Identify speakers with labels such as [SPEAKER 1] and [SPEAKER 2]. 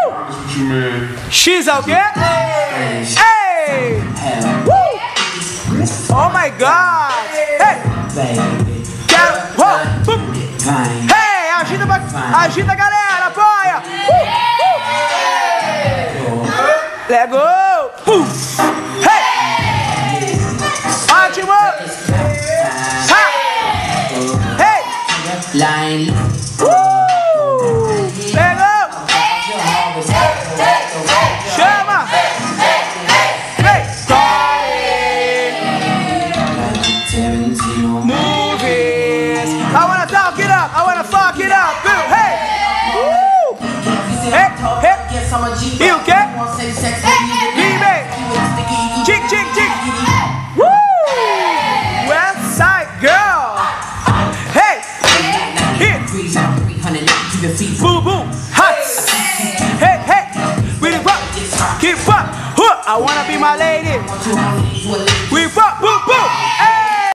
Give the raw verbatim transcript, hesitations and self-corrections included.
[SPEAKER 1] X é o quê? Ei! Oh my God! Hey! Quero! Oh! Hey! Agita, agita, galera! Apoia! Uh! Uh! Let go! Uh! Hey! Ótimo! Ha! Hey! Uh! Let go! Chama! Hey! Movies! I wanna talk it up! I wanna fuck it up! Hey! Woo! Hey! Hey! E o quê? Chick, chick, chick! Woo! West Side Girl! Hey! Here! Boom, boom! Hot! Hey, hey! We the rock! Keep up! I wanna be my lady! We rock!